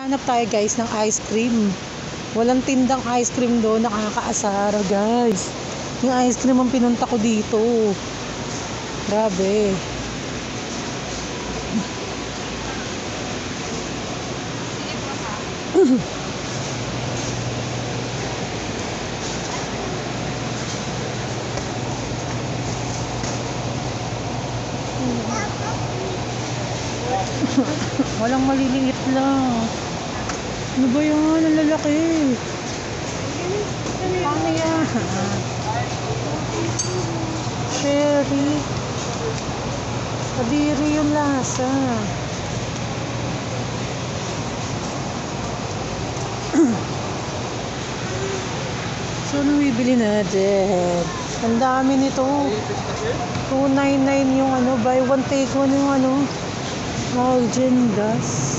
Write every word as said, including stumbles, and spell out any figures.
Hanap tayo guys ng ice cream. Walang tindang ice cream doon, nakakaasara guys. Yung ice cream ang pinunta ko dito. Grabe. Walang maliliit lang. Ano ba yan? Ang lalaki. Paano yan? Cherry. Kadiri yung lasa. So, ano bibili natin? Ang dami nito. two ninety-nine yung ano, buy one take one yung ano. Algendas.